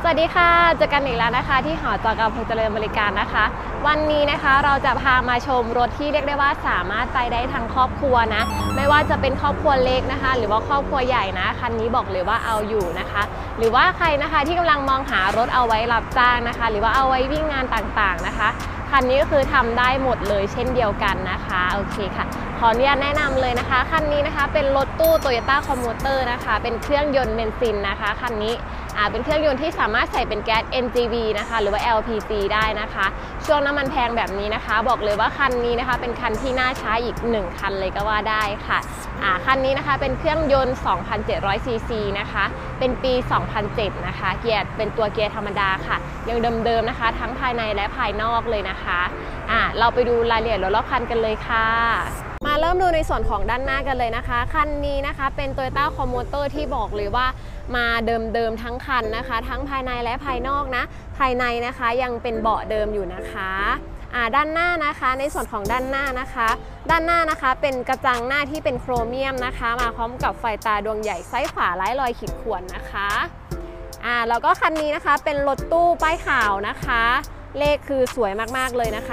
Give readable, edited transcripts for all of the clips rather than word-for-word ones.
วัสดีค่ะเจอกันอีกแล้วนะคะที่หอจก.เจริญบริการนะคะวันนี้นะคะเราจะพามาชมรถที่เรียกได้ว่าสามารถไปได้ทั้งครอบครัวนะไม่ว่าจะเป็นครอบครัวเล็กนะคะหรือว่าครอบครัวใหญ่นะคันนี้บอกเลยว่าเอาอยู่นะคะหรือว่าใครนะคะที่กำลังมองหารถเอาไว้รับจ้างนะคะหรือว่าเอาไว้วิ่งงานต่างๆนะคะคันนี้ก็คือทำได้หมดเลยเช่นเดียวกันนะคะโอเคค่ะขออนุญาตแนะนำเลยนะคะคันนี้นะคะเป็นรถตู้ Toyota Commuter นะคะเป็นเครื่องยนต์เบนซินนะคะคันนี้เป็นเครื่องยนต์ที่สามารถใส่เป็นแก๊ส NGV นะคะหรือว่า LPG ได้นะคะช่วงน้ำมันแพงแบบนี้นะคะบอกเลยว่าคันนี้นะคะเป็นคันที่น่าใช้อีก1คันเลยก็ว่าได้ค่ะคันนี้นะคะเป็นเครื่องยนต์ 2,700 ซีซีนะคะเป็นปี 2007 นะคะเกียร์เป็นตัวเกียร์ธรรมดาค่ะยังเดิมๆนะคะทั้งภายในและภายนอกเลยนะคะเราไปดูรายละเอียดรอบคันกันเลยค่ะมาเริ่มดูในส่วนของด้านหน้ากันเลยนะคะคันนี้นะคะเป็น Toyota Commuter ที่บอกเลยว่ามาเดิมทั้งคันนะคะทั้งภายในและภายนอกนะภายในนะคะยังเป็นเบาะเดิมอยู่นะคะด้านหน้านะคะในส่วนของด้านหน้านะคะเป็นกระจังหน้าที่เป็นโครเมียมนะคะมาพร้อมกับไฟตาดวงใหญ่ซ้ายขวาไร้รอยขีดข่วนนะคะแล้วก็คันนี้นะคะเป็นรถตู้ป้ายขาวนะคะเลขคือสวยมากๆเลยนะคะ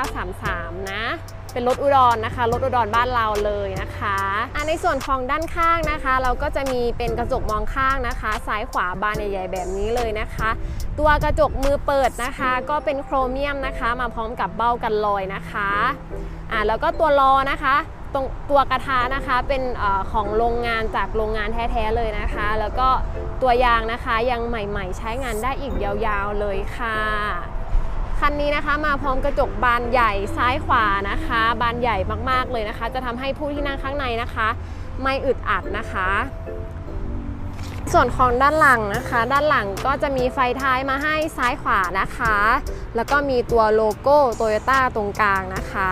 7933นะเป็นรถอุดรนะคะรถอุดรบ้านเราเลยนะคะในส่วนของด้านข้างนะคะเราก็จะมีเป็นกระจกมองข้างนะคะซ้ายขวาบานใหญ่ๆแบบนี้เลยนะคะตัวกระจกมือเปิดนะคะก็เป็นโครเมียมนะคะมาพร้อมกับเบ้ากันรอยนะคะแล้วก็ตัวล้อนะคะตรงตัวกระทะนะคะเป็นของโรงงานจากโรงงานแท้ๆเลยนะคะแล้วก็ตัวยางนะคะยังใหม่ๆใช้งานได้อีกยาวๆเลยค่ะคันนี้นะคะมาพร้อมกระจกบานใหญ่ซ้ายขวานะคะบานใหญ่มากๆเลยนะคะจะทำให้ผู้ที่นั่งข้างในนะคะไม่อึดอัดนะคะส่วนของด้านหลังนะคะด้านหลังก็จะมีไฟท้ายมาให้ซ้ายขวานะคะแล้วก็มีตัวโลโก้โตโยต้าตรงกลางนะคะ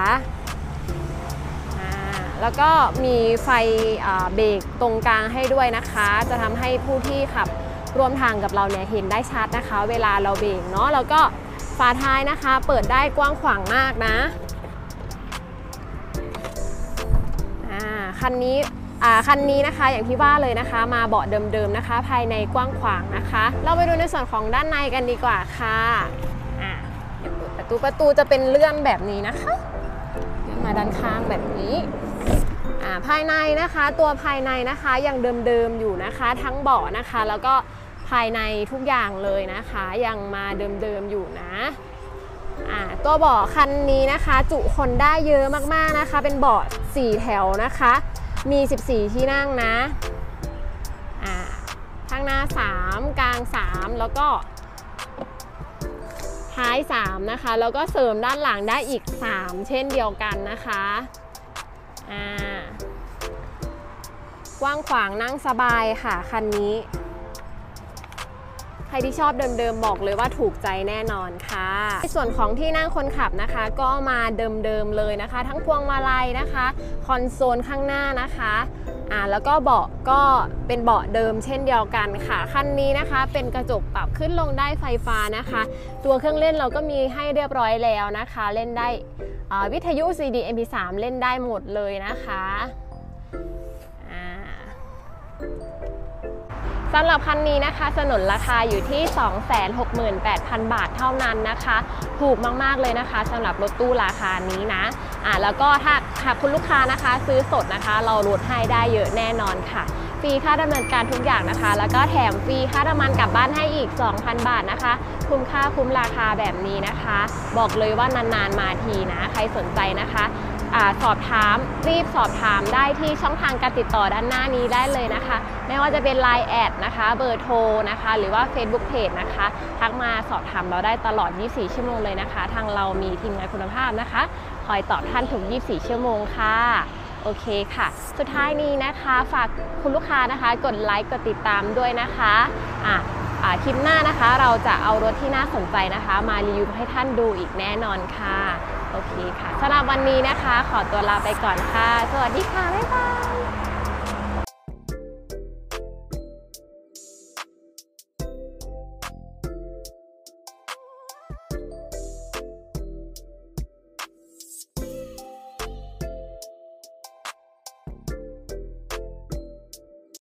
แล้วก็มีไฟเบรกตรงกลางให้ด้วยนะคะจะทำให้ผู้ที่ขับร่วมทางกับเราเนี่ยเห็นได้ชัดนะคะเวลาเราเบรกเนาะแล้วก็ฝาท้ายนะคะเปิดได้กว้างขวางมากนะคันนี้นะคะอย่างที่ว่าเลยนะคะมาเบาะเดิมๆนะคะภายในกว้างขวางนะคะเราไปดูในส่วนของด้านในกันดีกว่าค่ะประตูจะเป็นเลื่อนแบบนี้นะคะมาด้านข้างแบบนี้ภายในนะคะตัวภายในนะคะยังเดิมๆอยู่นะคะทั้งเบาะนะคะแล้วก็ภายในทุกอย่างเลยนะคะยังมาเดิมๆอยู่นะตัวเบาะคันนี้นะคะจุคนได้เยอะมากๆนะคะเป็นเบาะ4แถวนะคะมี14ที่นั่งนะข้างหน้า3กลาง3แล้วก็ท้าย3นะคะแล้วก็เสริมด้านหลังได้อีก3เช่นเดียวกันนะคะกว้างขวางนั่งสบายค่ะคันนี้ใครที่ชอบเดิมๆบอกเลยว่าถูกใจแน่นอนค่ะในส่วนของที่นั่งคนขับนะคะก็มาเดิมๆเลยนะคะทั้งพวงมาลัยนะคะคอนโซลข้างหน้านะคะแล้วก็เบาะก็เป็นเบาะเดิมเช่นเดียวกันค่ะคันนี้นะคะเป็นกระจกปรับขึ้นลงได้ไฟฟ้านะคะตัวเครื่องเล่นเราก็มีให้เรียบร้อยแล้วนะคะเล่นได้วิทยุ CD MP3 เล่นได้หมดเลยนะคะสำหรับคันนี้นะคะสนุนราคาอยู่ที่ 268,000 บาทเท่านั้นนะคะถูกมากๆเลยนะคะสำหรับรถตู้ราคานี้นะแล้วก็ถ้าหากคุณลูกค้านะคะซื้อสดนะคะเราลดให้ได้เยอะแน่นอนค่ะฟรีค่าดำเนินการทุกอย่างนะคะแล้วก็แถมฟรีค่าน้ำมันกลับบ้านให้อีก 2,000 บาทนะคะคุ้มค่าคุ้มราคาแบบนี้นะคะบอกเลยว่านานๆมาทีนะใครสนใจนะคะสอบถามรีบสอบถามได้ที่ช่องทางการติดต่อด้านหน้านี้ได้เลยนะคะไม่ว่าจะเป็น Line แอดนะคะเบอร์โทรนะคะหรือว่า Facebook Page นะคะทักมาสอบถามเราได้ตลอด24ชั่วโมงเลยนะคะทางเรามีทีมงานคุณภาพนะคะคอยตอบท่านถึง24ชั่วโมงค่ะโอเคค่ะสุดท้ายนี้นะคะฝากคุณลูกค้านะคะกดไลค์กดติดตามด้วยนะคะคลิปหน้านะคะเราจะเอารถที่น่าสนใจนะคะมารีวิวให้ท่านดูอีกแน่นอนค่ะโอเคค่ะสำหรับวันนี้นะคะขอตัวลาไปก่อนค่ะสวัสดีค่ะบ๊ายบาย